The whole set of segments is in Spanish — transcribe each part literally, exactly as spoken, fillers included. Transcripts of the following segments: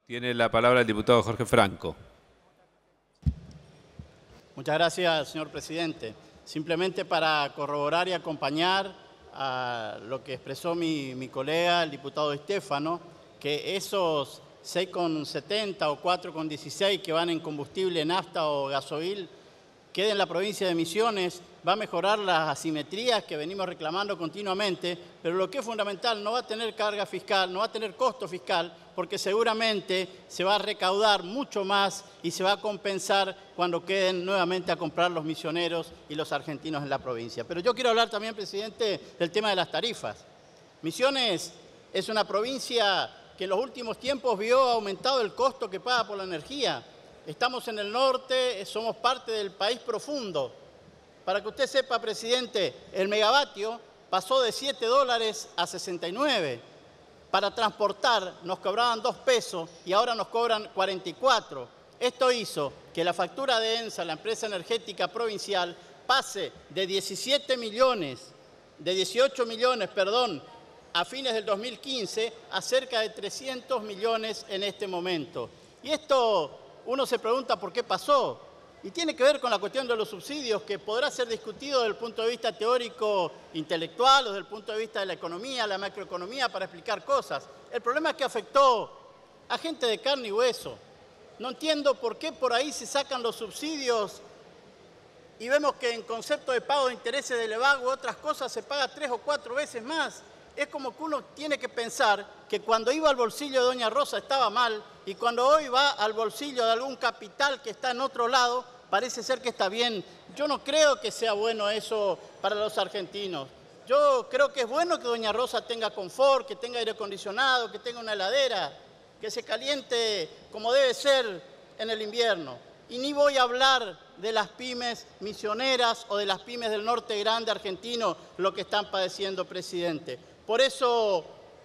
Tiene la palabra el diputado Jorge Franco. Muchas gracias, señor presidente. Simplemente para corroborar y acompañar a lo que expresó mi, mi colega, el diputado Estéfano, que esos seis con setenta o cuatro con dieciséis que van en combustible, nafta o gasoil, quede en la provincia de Misiones, va a mejorar las asimetrías que venimos reclamando continuamente, pero lo que es fundamental, no va a tener carga fiscal, no va a tener costo fiscal, porque seguramente se va a recaudar mucho más y se va a compensar cuando queden nuevamente a comprar los misioneros y los argentinos en la provincia. Pero yo quiero hablar también, presidente, del tema de las tarifas. Misiones es una provincia que en los últimos tiempos vio aumentado el costo que paga por la energía. Estamos en el norte, somos parte del país profundo. Para que usted sepa, presidente, el megavatio pasó de siete dólares a sesenta y nueve. Para transportar nos cobraban dos pesos y ahora nos cobran cuarenta y cuatro. Esto hizo que la factura de ENSA, la empresa energética provincial, pase de diecisiete millones, de dieciocho millones, perdón, a fines del dos mil quince a cerca de trescientos millones en este momento. Y esto uno se pregunta por qué pasó. Y tiene que ver con la cuestión de los subsidios, que podrá ser discutido desde el punto de vista teórico, intelectual, o desde el punto de vista de la economía, la macroeconomía, para explicar cosas. El problema es que afectó a gente de carne y hueso. No entiendo por qué por ahí se sacan los subsidios y vemos que en concepto de pago de intereses de Levago u otras cosas se paga tres o cuatro veces más. Es como que uno tiene que pensar que cuando iba al bolsillo de doña Rosa estaba mal y cuando hoy va al bolsillo de algún capital que está en otro lado, parece ser que está bien. Yo no creo que sea bueno eso para los argentinos. Yo creo que es bueno que doña Rosa tenga confort, que tenga aire acondicionado, que tenga una heladera, que se caliente como debe ser en el invierno. Y ni voy a hablar de las pymes misioneras o de las pymes del norte grande argentino, lo que están padeciendo, presidente. Por eso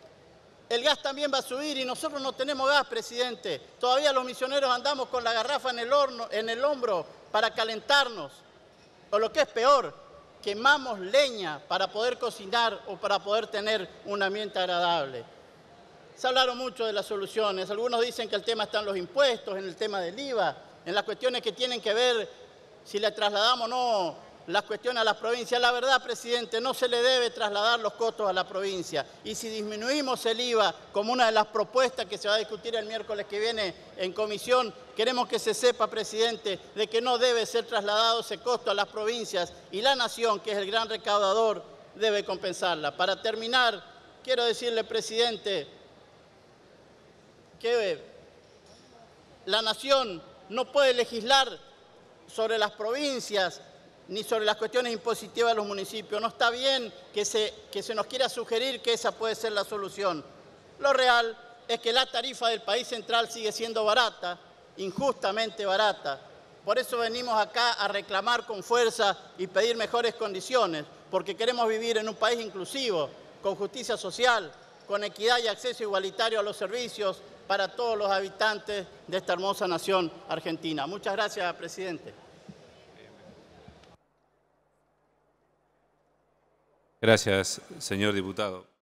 el gas también va a subir y nosotros no tenemos gas, presidente. Todavía los misioneros andamos con la garrafa en el, horno, en el hombro para calentarnos. O lo que es peor, quemamos leña para poder cocinar o para poder tener un ambiente agradable. Se hablaron mucho de las soluciones. Algunos dicen que el tema está en los impuestos, en el tema del I V A, en las cuestiones que tienen que ver si le trasladamos o no las cuestiones a las provincias. La verdad, presidente, no se le debe trasladar los costos a la provincia. Y si disminuimos el I V A, como una de las propuestas que se va a discutir el miércoles que viene en comisión, queremos que se sepa, presidente, de que no debe ser trasladado ese costo a las provincias y la nación, que es el gran recaudador, debe compensarla. Para terminar, quiero decirle, presidente, que la nación no puede legislar sobre las provincias ni sobre las cuestiones impositivas de los municipios. No está bien que se, que se nos quiera sugerir que esa puede ser la solución. Lo real es que la tarifa del país central sigue siendo barata, injustamente barata. Por eso venimos acá a reclamar con fuerza y pedir mejores condiciones, porque queremos vivir en un país inclusivo, con justicia social, con equidad y acceso igualitario a los servicios para todos los habitantes de esta hermosa nación argentina. Muchas gracias, presidente. Gracias, señor diputado.